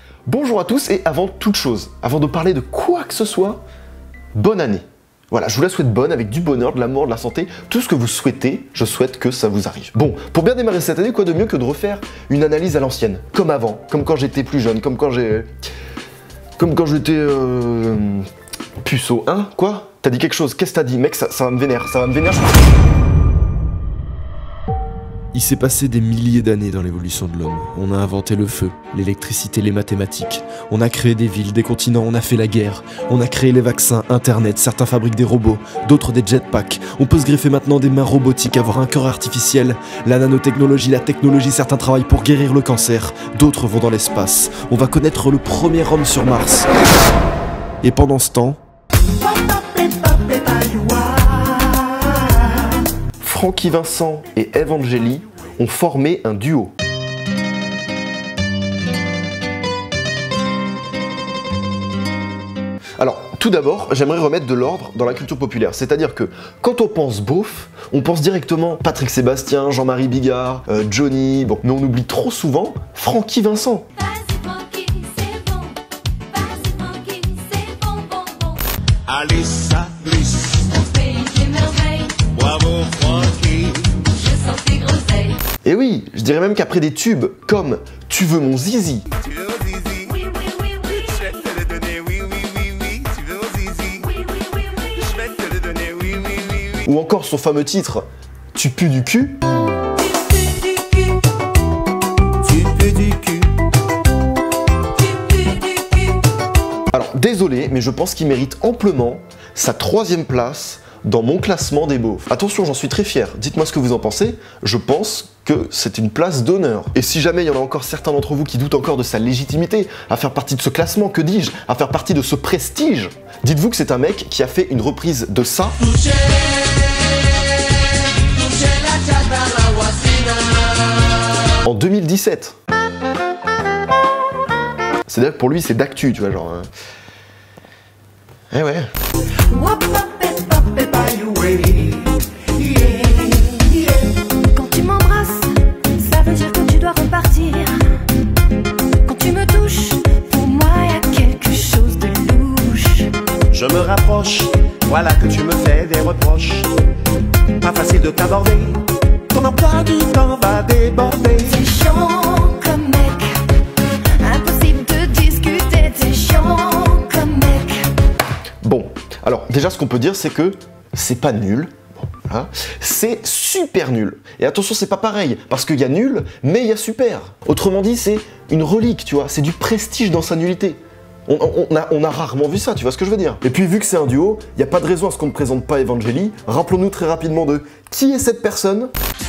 Bonjour à tous et avant toute chose, avant de parler de quoi que ce soit, bonne année. Voilà, je vous la souhaite bonne, avec du bonheur, de l'amour, de la santé, tout ce que vous souhaitez, je souhaite que ça vous arrive. Bon, pour bien démarrer cette année, quoi de mieux que de refaire une analyse à l'ancienne, comme avant, comme quand j'étais plus jeune, comme quand j'étais... puceau, hein? Quoi? T'as dit quelque chose? Qu'est-ce que t'as dit? Mec, ça va me vénère, Il s'est passé des milliers d'années dans l'évolution de l'homme. On a inventé le feu, l'électricité, les mathématiques. On a créé des villes, des continents, on a fait la guerre. On a créé les vaccins, Internet, certains fabriquent des robots, d'autres des jetpacks. On peut se greffer maintenant des mains robotiques, avoir un cœur artificiel. La nanotechnologie, la technologie, certains travaillent pour guérir le cancer, d'autres vont dans l'espace. On va connaître le premier homme sur Mars. Et pendant ce temps... Francky Vincent et Evangélie ont formé un duo. Alors, tout d'abord, j'aimerais remettre de l'ordre dans la culture populaire. C'est-à-dire que quand on pense beauf, on pense directement Patrick Sébastien, Jean-Marie Bigard, Johnny, bon, mais on oublie trop souvent Francky Vincent. Allez, ça glisse. Au pays des merveilles. Bravo, Francky. Je sens tes groseilles. Et oui, je dirais même qu'après des tubes comme Tu veux mon zizi, Tu veux mon zizi? Oui, oui, oui, oui. Je vais te le donner, oui, oui, oui, oui. Tu veux mon zizi? Oui, oui, oui, oui. Je vais te le donner, oui, oui, oui, oui. ou encore son fameux titre Tu pues du cul, Tu pues du cul. alors désolé, mais je pense qu'il mérite amplement sa 3e place dans mon classement des beaufs. Attention, j'en suis très fier, dites-moi ce que vous en pensez, je pense que c'est une place d'honneur. Et si jamais il y en a encore certains d'entre vous qui doutent encore de sa légitimité à faire partie de ce classement, que dis-je, à faire partie de ce prestige, dites-vous que c'est un mec qui a fait une reprise de ça en 2017. C'est-à-dire que pour lui c'est d'actu, tu vois, genre... Eh ouais. Quand tu m'embrasses, ça veut dire que tu dois repartir. Quand tu me touches, pour moi y a quelque chose de louche. Je me rapproche, voilà que tu me fais des reproches. Pas facile de t'aborder, ton emploi du temps va déborder. T'es chiant comme mec, impossible de discuter, t'es chiant comme mec. Bon, alors déjà ce qu'on peut dire c'est que c'est pas nul, bon, voilà. C'est super nul. Et attention, c'est pas pareil, parce qu'il y a nul, mais il y a super. Autrement dit, c'est une relique, tu vois, c'est du prestige dans sa nullité. On a rarement vu ça, tu vois ce que je veux dire. Et puis vu que c'est un duo, il n'y a pas de raison à ce qu'on ne présente pas Evangélie. Rappelons-nous très rapidement de qui est cette personne.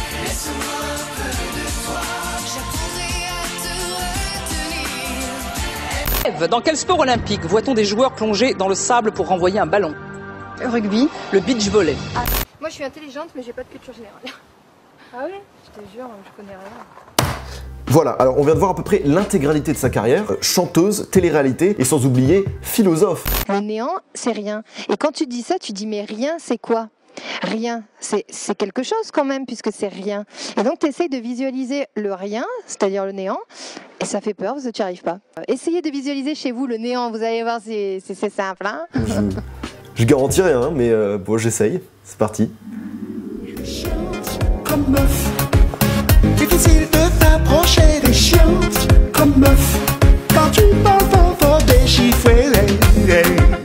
Dans quel sport olympique voit-on des joueurs plonger dans le sable pour renvoyer un ballon? Rugby. Le beach volley. Moi je suis intelligente mais j'ai pas de culture générale. Ah oui? Je te jure, je connais rien. Voilà, alors on vient de voir à peu près l'intégralité de sa carrière, chanteuse, télé-réalité et sans oublier philosophe. Le néant, c'est rien. Et quand tu dis ça, tu dis mais rien, c'est quoi? Rien, c'est quelque chose quand même puisque c'est rien. Et donc tu essayes de visualiser le rien, c'est-à-dire le néant, et ça fait peur parce que tu n'y arrives pas. Essayez de visualiser chez vous le néant, vous allez voir, c'est simple. Hein, Je garantis rien, hein, mais bon, j'essaye. C'est parti. Comme meuf, difficile de t'approcher des chiantes comme meuf. Quand tu parles fort, déchiffrer les...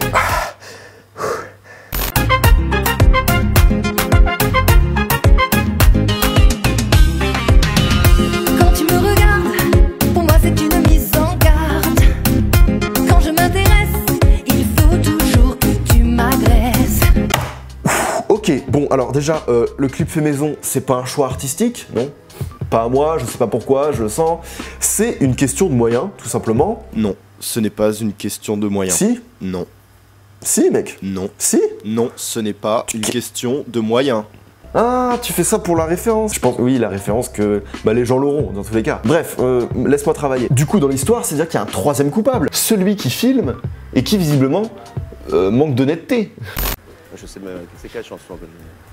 Quand tu me regardes, pour moi c'est une mise en garde. Quand je m'intéresse, il faut toujours que tu m'agresses. Ok, bon, alors déjà, le clip fait maison, c'est pas un choix artistique, non? Pas à moi, je sais pas pourquoi, je le sens. C'est une question de moyens, tout simplement. Non, ce n'est pas une question de moyens. Si? Non. Si, mec? Non. Si? Non, ce n'est pas une question de moyens. Ah, tu fais ça pour la référence? Je pense, oui, la référence que les gens l'auront, dans tous les cas. Bref, laisse-moi travailler. Du coup, dans l'histoire, c'est-à-dire qu'il y a un 3e coupable. Celui qui filme et qui, visiblement, manque d'honnêteté. Je sais même c'est quelle chanson que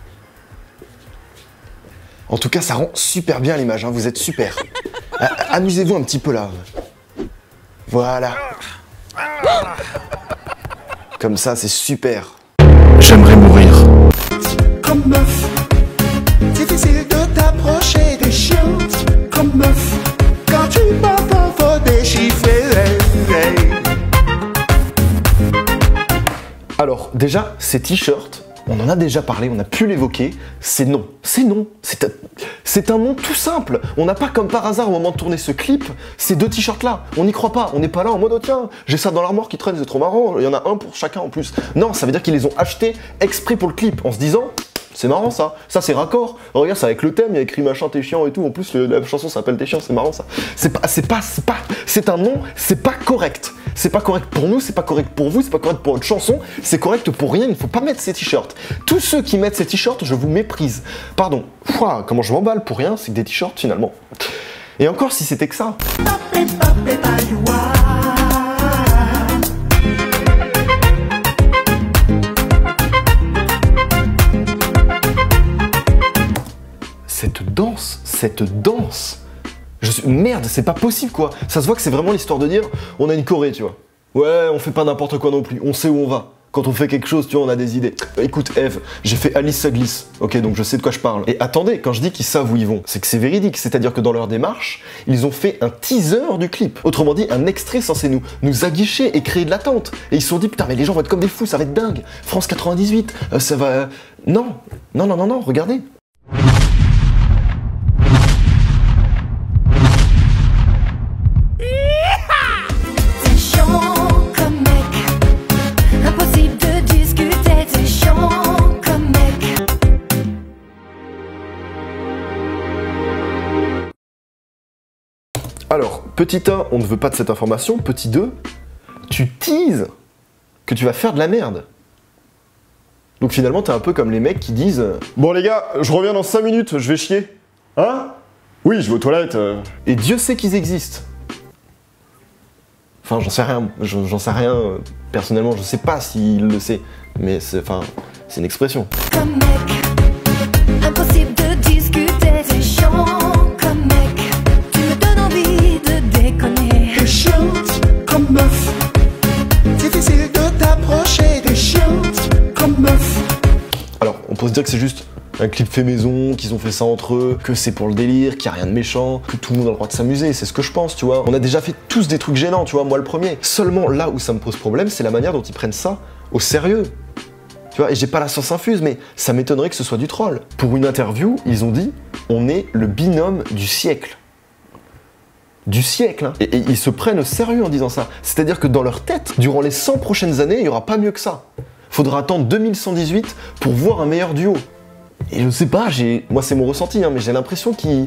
En tout cas, ça rend super bien l'image, hein, vous êtes super. Amusez-vous un petit peu là. Voilà. Comme ça, c'est super. J'aimerais mourir. Comme meuf, difficile de t'approcher des chiantes. Comme meuf, quand tu m'entends, faut déchiffrer. Alors, déjà, ces t-shirts, on en a déjà parlé, on a pu l'évoquer, c'est non. C'est non. C'est un nom tout simple. On n'a pas comme par hasard au moment de tourner ce clip, ces deux t-shirts-là. On n'y croit pas. On n'est pas là en mode, oh tiens, j'ai ça dans l'armoire qui traîne, c'est trop marrant. Il y en a un pour chacun en plus. Non, ça veut dire qu'ils les ont achetés exprès pour le clip, en se disant... C'est marrant ça, c'est raccord. Regarde, c'est avec le thème, il y a écrit machin t'es chiant et tout. En plus, la chanson s'appelle T'es chiant, c'est marrant ça. C'est un nom, c'est pas correct. C'est pas correct pour nous, c'est pas correct pour vous, c'est pas correct pour votre chanson, c'est correct pour rien, il ne faut pas mettre ces t-shirts. Tous ceux qui mettent ces t-shirts, je vous méprise. Pardon, ouah, comment je m'emballe pour rien, c'est que des t-shirts finalement. Et encore si c'était que ça. Cette danse, merde, c'est pas possible quoi. Ça se voit que c'est vraiment l'histoire de dire, on a une choré, tu vois. Ouais, on fait pas n'importe quoi non plus, on sait où on va. Quand on fait quelque chose, tu vois, on a des idées. Écoute, Eve, j'ai fait Alice ça glisse, ok, donc je sais de quoi je parle. Et attendez, quand je dis qu'ils savent où ils vont, c'est que c'est véridique, c'est-à-dire que dans leur démarche, ils ont fait un teaser du clip. Autrement dit, un extrait censé nous aguicher et créer de l'attente. Et ils se sont dit, putain, mais les gens vont être comme des fous, ça va être dingue. France 98, ça va... Non, regardez. Alors, petit 1, on ne veut pas de cette information. Petit 2, tu teases que tu vas faire de la merde. Donc finalement, t'es un peu comme les mecs qui disent « Bon les gars, je reviens dans 5 minutes, je vais chier. Hein? Oui, je vais aux toilettes. » Et Dieu sait qu'ils existent. Enfin, j'en sais rien. Personnellement, je sais pas s'il le sait. Mais c'est une expression. Comme mec, impossible de discuter, c'est chiant comme mec. Tu me donnes envie de déconner. Des chiantes comme meuf, difficile de t'approcher. Des chiantes comme meuf. Alors, on peut se dire que c'est juste un clip fait maison, qu'ils ont fait ça entre eux, que c'est pour le délire, qu'il n'y a rien de méchant, que tout le monde a le droit de s'amuser, c'est ce que je pense, tu vois. On a déjà fait tous des trucs gênants, tu vois, moi le premier. Seulement, là où ça me pose problème, c'est la manière dont ils prennent ça au sérieux. Tu vois, et j'ai pas la science infuse, mais ça m'étonnerait que ce soit du troll. Pour une interview, ils ont dit « On est le binôme du siècle ». Du siècle, hein. Et ils se prennent au sérieux en disant ça. C'est-à-dire que dans leur tête, durant les 100 prochaines années, il n'y aura pas mieux que ça. Faudra attendre 2118 pour voir un meilleur duo. Et je sais pas, moi c'est mon ressenti, hein, mais j'ai l'impression qu'ils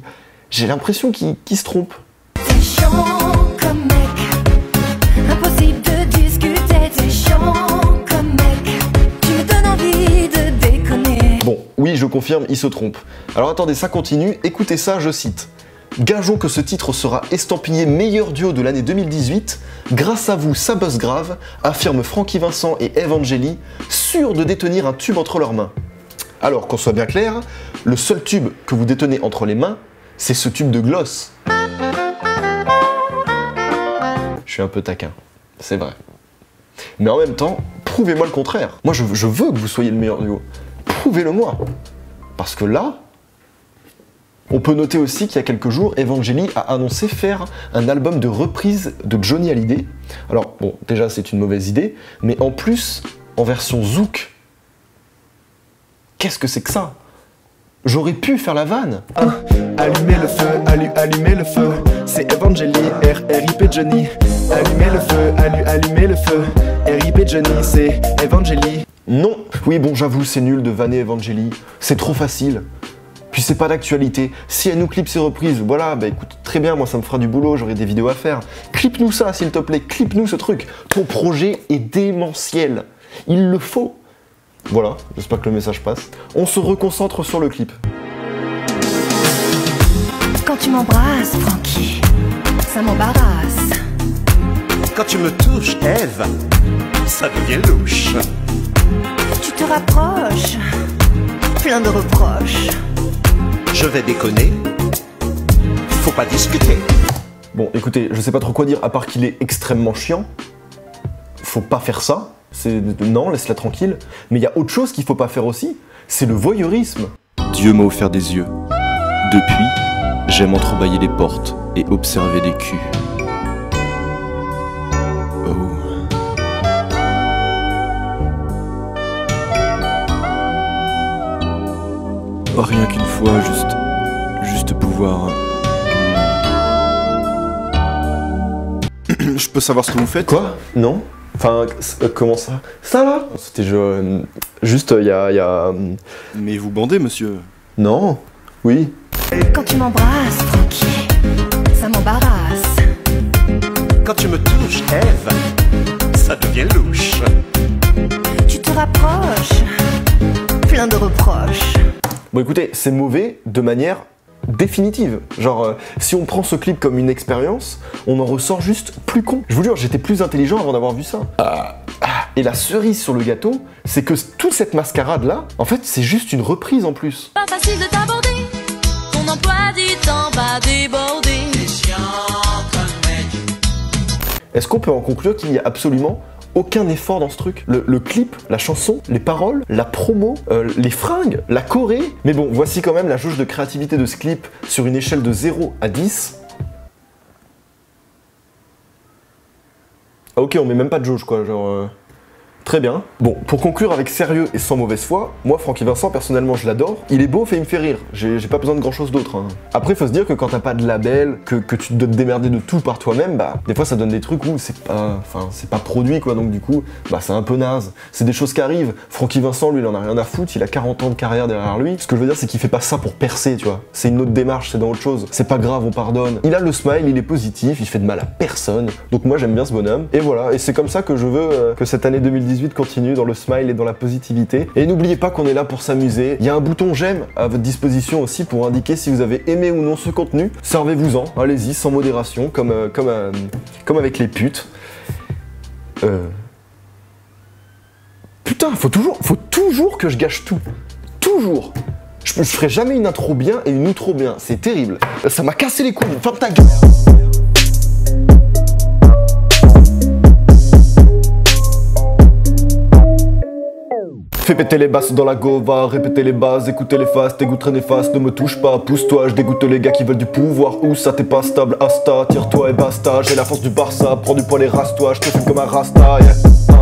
se trompent. C'est chiant comme mec, impossible de discuter, c'est chiant comme mec. Tu me donnes envie de déconner. Bon, oui, je confirme, ils se trompent. Alors attendez, ça continue, écoutez ça, je cite. Gageons que ce titre sera estampillé meilleur duo de l'année 2018. Grâce à vous, ça bosse grave, affirment Francky Vincent et Evangélie, sûrs de détenir un tube entre leurs mains. Alors, qu'on soit bien clair, le seul tube que vous détenez entre les mains, c'est ce tube de gloss. Je suis un peu taquin, c'est vrai. Mais en même temps, prouvez-moi le contraire. Moi, je veux que vous soyez le meilleur duo. Prouvez-le-moi. Parce que là, on peut noter aussi qu'il y a quelques jours, Evangélie a annoncé faire un album de reprise de Johnny Hallyday. Alors, bon, déjà, c'est une mauvaise idée, mais en plus, en version zouk. Qu'est-ce que c'est que ça? J'aurais pu faire la vanne. Allumez le feu, allumez le feu. C'est Evangélie, R.I.P. Johnny. Allumez le feu, allumez le feu. R.I.P. Johnny, c'est Evangélie. Non. Oui, bon, j'avoue, c'est nul de vanner Evangélie. C'est trop facile. Puis c'est pas d'actualité. Si elle nous clip ses reprises, voilà, bah écoute, très bien, moi ça me fera du boulot, j'aurai des vidéos à faire. Clip-nous ça, s'il te plaît, clip-nous ce truc. Ton projet est démentiel. Il le faut. Voilà, j'espère que le message passe. On se reconcentre sur le clip. Quand tu m'embrasses, Francky, ça m'embarrasse. Quand tu me touches, Eve, ça devient louche. Tu te rapproches, plein de reproches. Je vais déconner, faut pas discuter. Bon, écoutez, je sais pas trop quoi dire, à part qu'il est extrêmement chiant. Faut pas faire ça. Non, laisse-la tranquille. Mais il y a autre chose qu'il faut pas faire aussi, c'est le voyeurisme. Dieu m'a offert des yeux. Depuis, j'aime entrebâiller les portes et observer les culs. Oh. Rien qu'une fois, juste pouvoir... Je peux savoir ce que vous faites? Quoi? Non? Enfin, comment ça? Ça là? C'était juste, il y a... Mais vous bandez, monsieur? Non? Oui. Quand tu m'embrasses, tranquille, ça m'embarrasse. Quand tu me touches, Ève, ça devient louche. Tu te rapproches, plein de reproches. Bon écoutez, c'est mauvais de manière définitive. Genre, si on prend ce clip comme une expérience, on en ressort juste plus con. Je vous jure, j'étais plus intelligent avant d'avoir vu ça. Et la cerise sur le gâteau, c'est que toute cette mascarade-là, en fait, c'est juste une reprise en plus. Pas facile de t'aborder, ton emploi du temps va déborder. Est-ce qu'on peut en conclure qu'il n'y a absolument aucun effort dans ce truc? Le clip, la chanson, les paroles, la promo, les fringues, la choré. Mais bon, voici quand même la jauge de créativité de ce clip sur une échelle de 0 à 10. Ah ok, on met même pas de jauge quoi, genre... Très bien. Bon, pour conclure avec sérieux et sans mauvaise foi, moi, Francky Vincent, personnellement, je l'adore. Il est beau, et il me fait rire. J'ai pas besoin de grand chose d'autre. Hein. Après, faut se dire que quand t'as pas de label, que tu dois te démerder de tout par toi-même, bah, des fois, ça donne des trucs où c'est pas produit, quoi. Donc, du coup, bah, c'est un peu naze. C'est des choses qui arrivent. Francky Vincent, lui, il en a rien à foutre. Il a 40 ans de carrière derrière lui. Ce que je veux dire, c'est qu'il fait pas ça pour percer, tu vois. C'est une autre démarche, c'est dans autre chose. C'est pas grave, on pardonne. Il a le smile, il est positif, il fait de mal à personne. Donc, moi, j'aime bien ce bonhomme. Et voilà. Et c'est comme ça que je veux que cette année 2018 continue dans le smile et dans la positivité. Et n'oubliez pas qu'on est là pour s'amuser. Il y a un bouton j'aime à votre disposition aussi pour indiquer si vous avez aimé ou non ce contenu. Servez-vous-en, allez-y, sans modération, comme avec les putes. Putain, faut toujours que je gâche tout. Toujours. Je ferai jamais une intro bien et une outro bien. C'est terrible. Ça m'a cassé les couilles. Ferme ta gueule. Fais péter les basses dans la go, va répéter les bases, écouter les faces, tes goûts très néfastes, ne me touche pas, pousse-toi, je dégoûte les gars qui veulent du pouvoir, où ça t'es pas stable, asta, tire-toi et basta, j'ai la force du Barça, prends du poil et rase-toi, je te fais comme un rasta, yeah.